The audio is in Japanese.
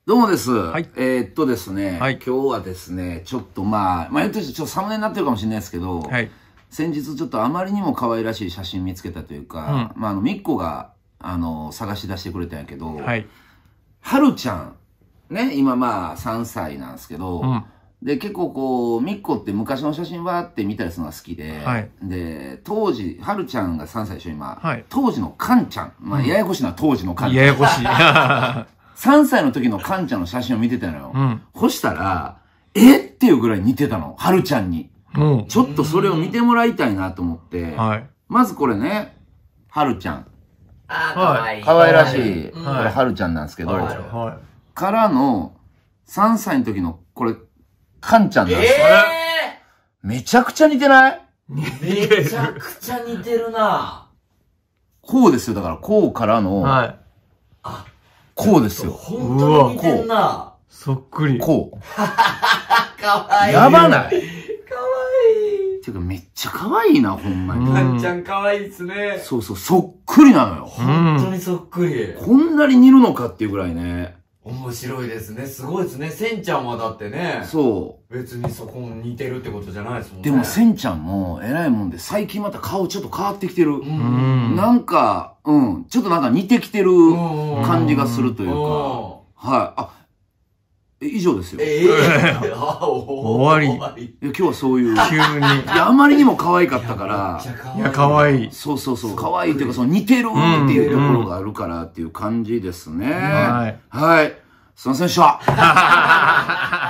どうもです。 い。 ですね、 はい今日はですね、ちょっと言ってちょっとサムネになってるかもしれないですけど、 はい。 先日ちょっとあまりにも可愛らしい写真見つけたというか、みっこが、探し出してくれたんやけど、 はい。 はるちゃん、ね、今3歳なんですけど、で、結構こう、みっこって昔の写真ばーって見たりするのが好きで、 はいで、当時、はるちゃんが3歳でしょ、今。 はい。 当時のかんちゃん。ややこしいな、当時のかんちゃん。 ややこしい。 3歳の時のかんちゃんの写真を見てたのよ。 うん。 そしたら、えっていうぐらい似てたの。はるちゃんに。 もちょっとそれを見てもらいたいなと思って。 はい。 まずこれね、はるちゃん。 あー、かわいい。 可愛らしい、 うんこれはるちゃんなんですけど、 はからの、3歳の時の、これ、かんちゃんなんですよ。めちゃくちゃ似てないめちゃくちゃ似てるな。 こうですよ。だから、こうからい。 の、 はい。 こうですよ。 本当に似てんな。 そっくり。 こう。 かわいい。 やばないかわいい。 てか、めっちゃ可愛いな、ほんまに。 かんちゃんかわいいっすね。 そうそう、そっくりなのよ。 本当にそっくり。 こんなに似るのかっていうぐらいね。 面白いですね。すごいですね。せんちゃんはだってね。 そ別にそこ似てるってことじゃないですもんう。 ね。 でも、せんちゃんも、偉いもんで、最近また顔ちょっと変わってきてる。 うん。 なんか、ちょっとなんか似てきてる感じがするというか。はい。以上ですよ。 終わり今日はそういう。 急に。 あまりにも可愛かったから。 いや、かわいい。 そうそうそう。可愛いっていうか、その似てるっていうところがあるからっていう感じですね。 はい。 はい。すいませんでした。